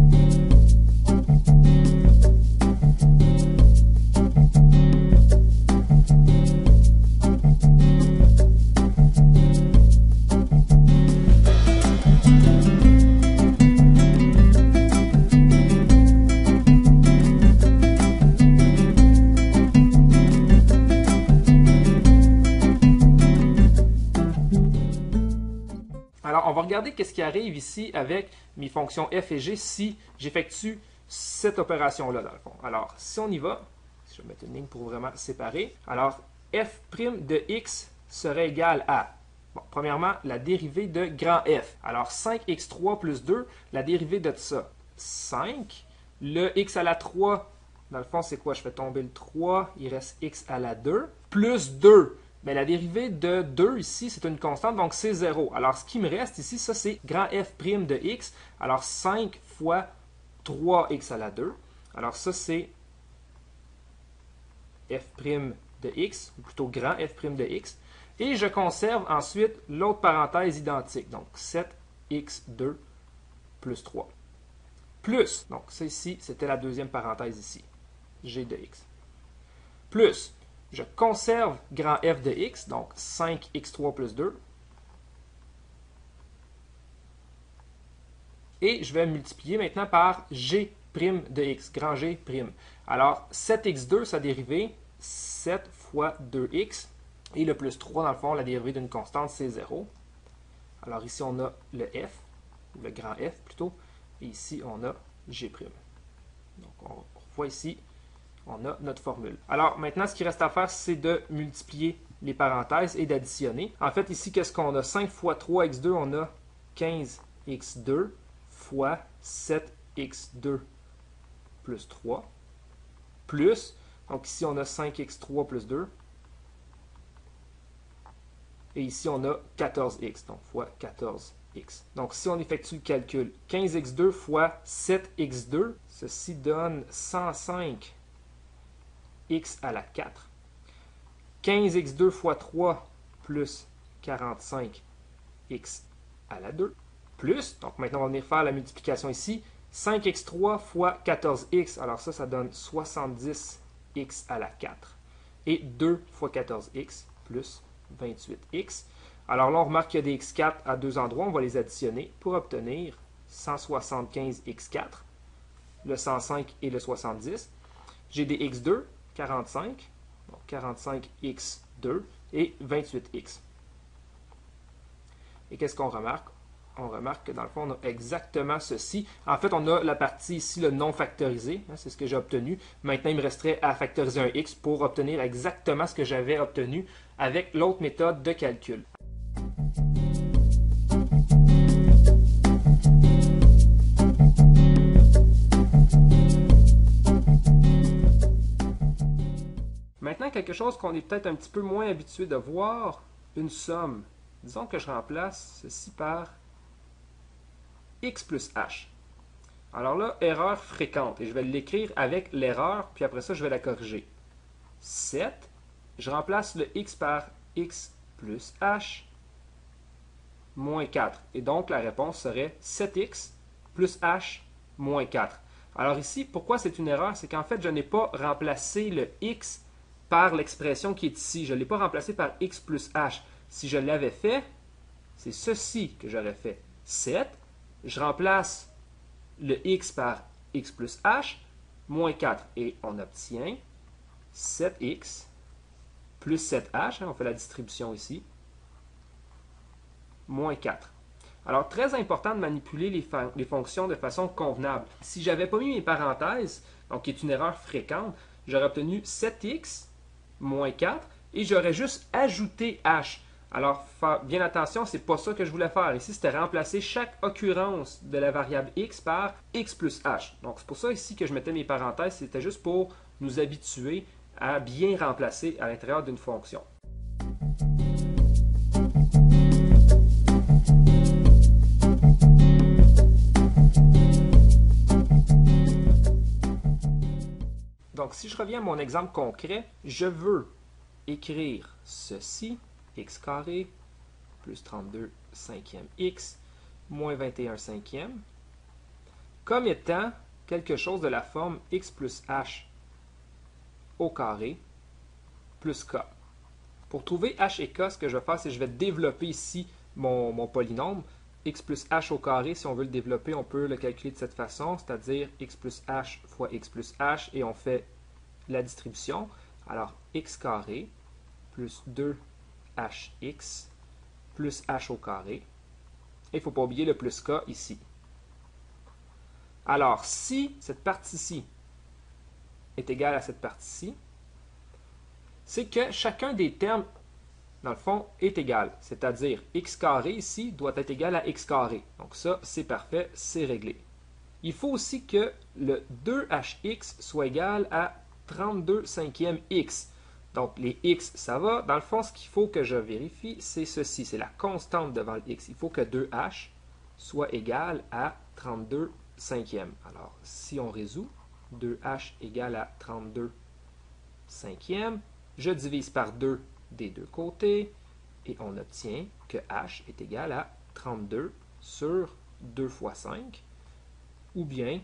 Alors, on va regarder qu'est-ce qui arrive ici avec mes fonctions f et g si j'effectue cette opération-là, dans le fond. Alors, si on y va, je vais mettre une ligne pour vraiment séparer. Alors, f' de x serait égal à, bon, premièrement, la dérivée de grand F. Alors, 5x3 plus 2, la dérivée de ça, 5. Le x à la 3, dans le fond, c'est quoi? Je fais tomber le 3, il reste x à la 2, plus 2. Mais la dérivée de 2 ici, c'est une constante, donc c'est 0. Alors, ce qui me reste ici, ça, c'est grand F' de x. Alors, 5 fois 3x à la 2. Alors, ça, c'est F' de x, ou plutôt grand F' de x. Et je conserve ensuite l'autre parenthèse identique. Donc, 7x2 plus 3. Plus, donc ça ici, c'était la deuxième parenthèse ici, g de x. Plus, je conserve grand F de x, donc 5x3 plus 2. Et je vais multiplier maintenant par g' de x, grand G'. Alors, 7x2, sa dérivée, 7 fois 2x. Et le plus 3, dans le fond, la dérivée d'une constante, c'est 0. Alors ici, on a le f, ou le grand F plutôt. Et ici, on a g'. Donc, on voit ici, on a notre formule. Alors, maintenant, ce qui reste à faire, c'est de multiplier les parenthèses et d'additionner. En fait, ici, qu'est-ce qu'on a? 5 fois 3x2, on a 15x2 fois 7x2 plus 3, plus, donc ici, on a 5x3 plus 2, et ici, on a 14x, donc fois 14x. Donc, si on effectue le calcul, 15x2 fois 7x2, ceci donne 105 x à la 4. 15x2 fois 3 plus 45 x à la 2. Plus, donc maintenant on va venir faire la multiplication ici, 5x3 fois 14x, alors ça donne 70 x à la 4. Et 2 fois 14x plus 28x. Alors là, on remarque qu'il y a des x4 à deux endroits, on va les additionner pour obtenir 175x4, le 105 et le 70. J'ai des x2, 45, donc 45x2 et 28x. Et qu'est-ce qu'on remarque? On remarque que dans le fond, on a exactement ceci. En fait, on a la partie ici, le non factorisé, hein, c'est ce que j'ai obtenu. Maintenant, il me resterait à factoriser un x pour obtenir exactement ce que j'avais obtenu avec l'autre méthode de calcul. Maintenant, quelque chose qu'on est peut-être un petit peu moins habitué de voir, une somme. Disons que je remplace ceci par x plus h. Alors là, erreur fréquente, et je vais l'écrire avec l'erreur, puis après ça, je vais la corriger. 7, je remplace le x par x plus h, moins 4. Et donc, la réponse serait 7x plus h moins 4. Alors ici, pourquoi c'est une erreur? C'est qu'en fait, je n'ai pas remplacé le x par l'expression qui est ici. Je ne l'ai pas remplacé par x plus h. Si je l'avais fait, c'est ceci que j'aurais fait. 7, je remplace le x par x plus h, moins 4. Et on obtient 7x plus 7h, on fait la distribution ici, moins 4. Alors, très important de manipuler les fonctions de façon convenable. Si je n'avais pas mis mes parenthèses, donc qui est une erreur fréquente, j'aurais obtenu 7x moins 4 et j'aurais juste ajouté h. Alors, bien attention, ce n'est pas ça que je voulais faire. Ici, c'était remplacer chaque occurrence de la variable x par x plus h. Donc, c'est pour ça ici que je mettais mes parenthèses. C'était juste pour nous habituer à bien remplacer à l'intérieur d'une fonction. Donc, si je reviens à mon exemple concret, je veux écrire ceci, x carré plus 32 cinquième x moins 21 cinquième. comme étant quelque chose de la forme x plus h au carré plus k. Pour trouver h et k, ce que je vais faire, c'est que je vais développer ici mon polynôme. X plus h au carré, si on veut le développer, on peut le calculer de cette façon, c'est-à-dire x plus h fois x plus h, et on fait la distribution. Alors, x carré plus 2hx plus h au carré. Et il ne faut pas oublier le plus k ici. Alors, si cette partie-ci est égale à cette partie-ci, c'est que chacun des termes, dans le fond, est égal. C'est-à-dire, x carré ici doit être égal à x carré. Donc ça, c'est parfait, c'est réglé. Il faut aussi que le 2hx soit égal à 32 cinquièmes x. Donc les x, ça va. Dans le fond, ce qu'il faut que je vérifie, c'est ceci. C'est la constante devant le x. Il faut que 2h soit égal à 32 cinquièmes. Alors, si on résout, 2h égale à 32 cinquièmes, je divise par 2 des deux côtés et on obtient que h est égal à 32 sur 2 fois 5 ou bien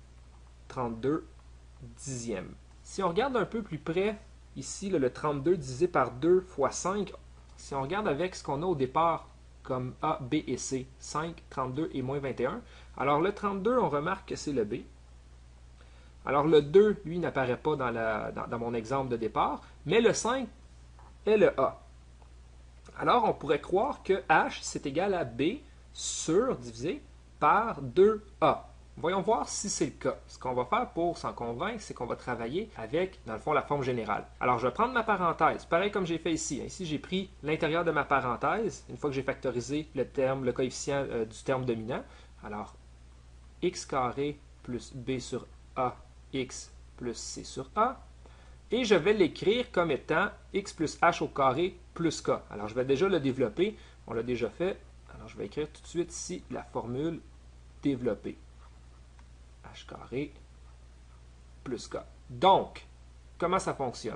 32 dixièmes. Si on regarde un peu plus près, ici le 32 divisé par 2 fois 5, si on regarde avec ce qu'on a au départ comme A, B et C, 5, 32 et moins 21, alors le 32, on remarque que c'est le B. Alors le 2, lui, n'apparaît pas dans mon exemple de départ, mais le 5 est le A. Alors on pourrait croire que H, c'est égal à B sur, divisé par 2A. Voyons voir si c'est le cas. Ce qu'on va faire pour s'en convaincre, c'est qu'on va travailler avec, dans le fond, la forme générale. Alors, je vais prendre ma parenthèse, pareil comme j'ai fait ici. Ici, j'ai pris l'intérieur de ma parenthèse, une fois que j'ai factorisé le coefficient du terme dominant. Alors, x carré plus b sur a, x plus c sur a. Et je vais l'écrire comme étant x plus h au carré plus k. Alors, je vais déjà le développer. On l'a déjà fait. Alors, je vais écrire tout de suite ici la formule développée. H carré plus k. Donc, comment ça fonctionne?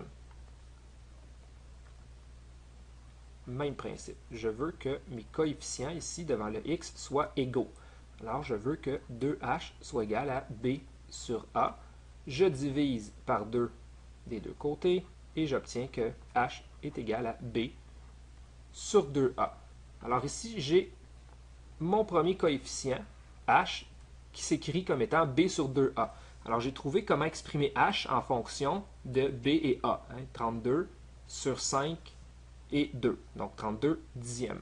Même principe. Je veux que mes coefficients ici devant le x soient égaux. Alors, je veux que 2h soit égal à b sur a. Je divise par 2 des deux côtés et j'obtiens que h est égal à b sur 2a. Alors ici, j'ai mon premier coefficient, h, qui s'écrit comme étant b sur 2a. Alors, j'ai trouvé comment exprimer h en fonction de b et a. 32 sur 5 et 2. Donc, 32 dixièmes.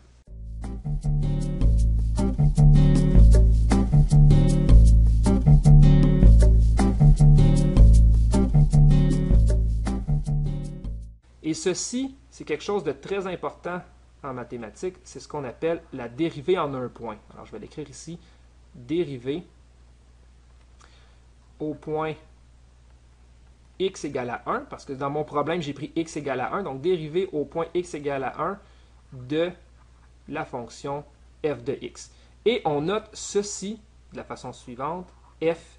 Et ceci, c'est quelque chose de très important en mathématiques. C'est ce qu'on appelle la dérivée en un point. Alors, je vais l'écrire ici. Dérivée au point x égale à 1, parce que dans mon problème, j'ai pris x égale à 1. Donc, dérivée au point x égale à 1 de la fonction f de x. Et on note ceci de la façon suivante. F'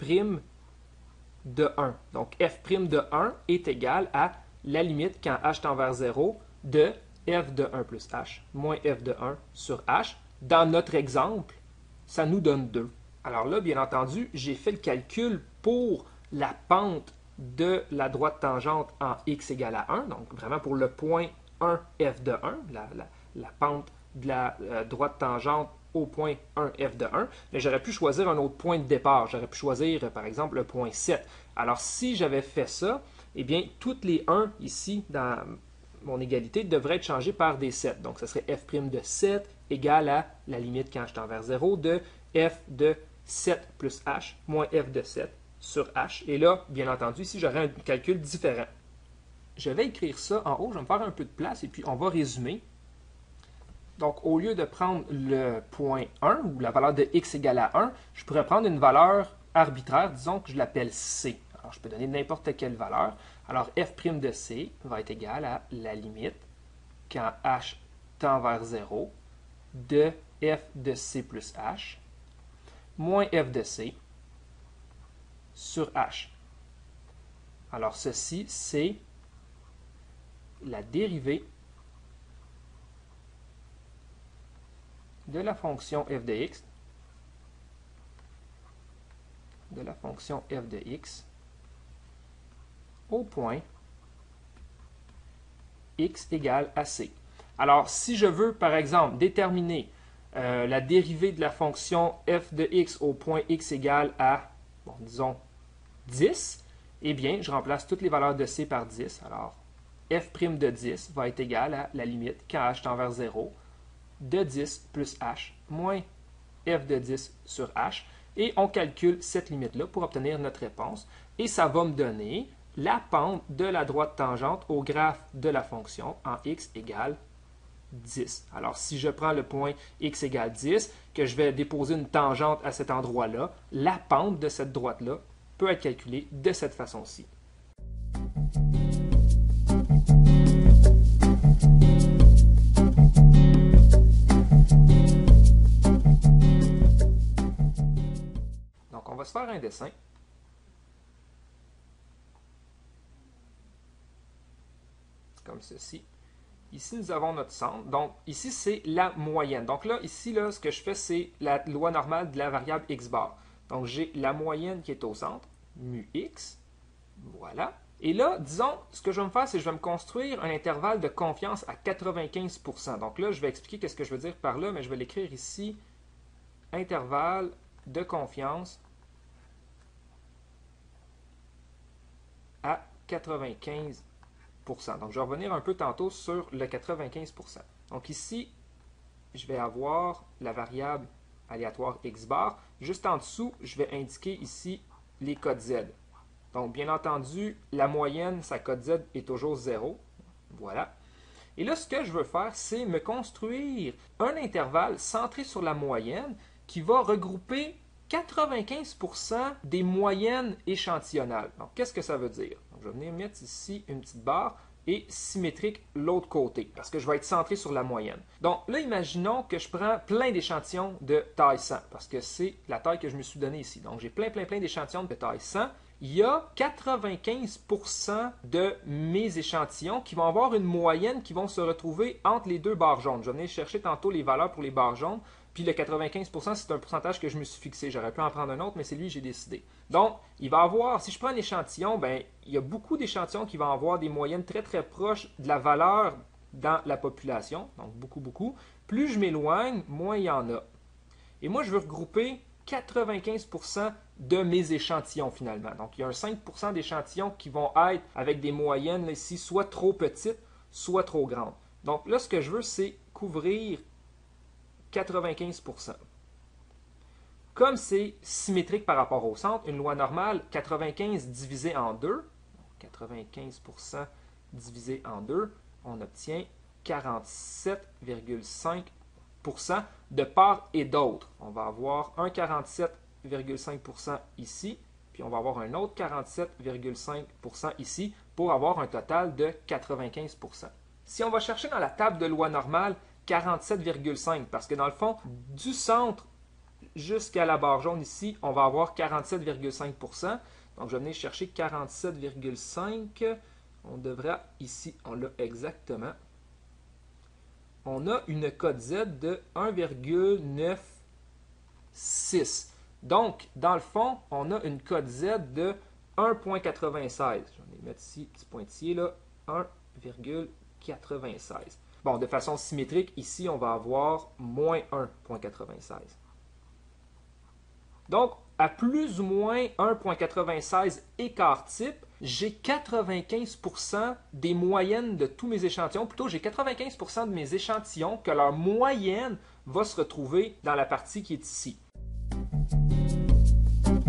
de 1. Donc, f' de 1 est égal à la limite quand h tend vers 0 de f de 1 plus h moins f de 1 sur h. Dans notre exemple, ça nous donne 2. Alors là, bien entendu, j'ai fait le calcul pour la pente de la droite tangente en x égale à 1, donc vraiment pour le point 1 f de 1, la pente de la droite tangente au point 1 f de 1, mais j'aurais pu choisir un autre point de départ. J'aurais pu choisir, par exemple, le point 7. Alors, si j'avais fait ça, eh bien, toutes les 1 ici, dans mon égalité, devraient être changées par des 7. Donc, ce serait f' de 7 égale à la limite quand je tends vers 0 de f de 7 plus h moins f de 7 sur h. Et là, bien entendu, ici, j'aurais un calcul différent. Je vais écrire ça en haut, je vais me faire un peu de place et puis on va résumer. Donc, au lieu de prendre le point 1, ou la valeur de x égale à 1, je pourrais prendre une valeur arbitraire, disons que je l'appelle c. Alors, je peux donner n'importe quelle valeur. Alors, f' de c va être égal à la limite, quand h tend vers 0, de f de c plus h, moins f de c sur h. Alors, ceci, c'est la dérivée de la fonction f de x de la fonction f de x au point x égale à c. Alors, si je veux, par exemple, déterminer la dérivée de la fonction f de x au point x égale à, bon, disons, 10, eh bien, je remplace toutes les valeurs de c par 10. Alors, f' de 10 va être égal à la limite, quand h tend vers 0, de 10 plus h moins f de 10 sur h. Et on calcule cette limite-là pour obtenir notre réponse. Et ça va me donner la pente de la droite tangente au graphe de la fonction en x égale 10. Alors, si je prends le point x égale 10, que je vais déposer une tangente à cet endroit-là, la pente de cette droite-là peut être calculée de cette façon-ci. Donc, on va se faire un dessin. Comme ceci. Ici, nous avons notre centre. Donc, ici, c'est la moyenne. Donc là, ici, là, ce que je fais, c'est la loi normale de la variable x bar. Donc, j'ai la moyenne qui est au centre, mu x. Voilà. Et là, disons, ce que je vais me faire, c'est que je vais me construire un intervalle de confiance à 95%. Donc là, je vais expliquer ce que je veux dire par là, mais je vais l'écrire ici. Intervalle de confiance à 95%. Donc, je vais revenir un peu tantôt sur le 95%. Donc ici, je vais avoir la variable aléatoire x bar. Juste en dessous, je vais indiquer ici les codes z. Donc, bien entendu, la moyenne, sa code z est toujours 0. Voilà. Et là, ce que je veux faire, c'est me construire un intervalle centré sur la moyenne qui va regrouper 95% des moyennes échantillonnales. Donc, qu'est-ce que ça veut dire? Donc, je vais venir mettre ici une petite barre et symétrique l'autre côté, parce que je vais être centré sur la moyenne. Donc là, imaginons que je prends plein d'échantillons de taille 100, parce que c'est la taille que je me suis donnée ici. Donc, j'ai plein d'échantillons de taille 100. Il y a 95% de mes échantillons qui vont avoir une moyenne qui vont se retrouver entre les deux barres jaunes. Je vais venir chercher tantôt les valeurs pour les barres jaunes. Puis le 95%, c'est un pourcentage que je me suis fixé. J'aurais pu en prendre un autre, mais c'est lui que j'ai décidé. Donc, il va avoir, si je prends un échantillon, ben, il y a beaucoup d'échantillons qui vont avoir des moyennes très proches de la valeur dans la population. Donc, beaucoup. Plus je m'éloigne, moins il y en a. Et moi, je veux regrouper 95% de mes échantillons finalement. Donc, il y a un 5% d'échantillons qui vont être avec des moyennes là, ici, soit trop petites, soit trop grandes. Donc là, ce que je veux, c'est couvrir 95%. Comme c'est symétrique par rapport au centre, une loi normale, 95 divisé en 2, 95% divisé en 2, on obtient 47,5% de part et d'autre. On va avoir un 47,5% ici, puis on va avoir un autre 47,5% ici pour avoir un total de 95%. Si on va chercher dans la table de loi normale 47,5, parce que dans le fond, du centre jusqu'à la barre jaune ici, on va avoir 47,5%. Donc, je vais venir chercher 47,5. On devrait, ici, on l'a exactement. On a une cote Z de 1,96. Donc, dans le fond, on a une cote Z de 1,96. Je vais mettre ici, petit pointillé là, 1,96. Bon, de façon symétrique, ici, on va avoir moins 1,96. Donc, à plus ou moins 1,96 écart type, j'ai 95% des moyennes de tous mes échantillons. Plutôt, j'ai 95% de mes échantillons que leur moyenne va se retrouver dans la partie qui est ici.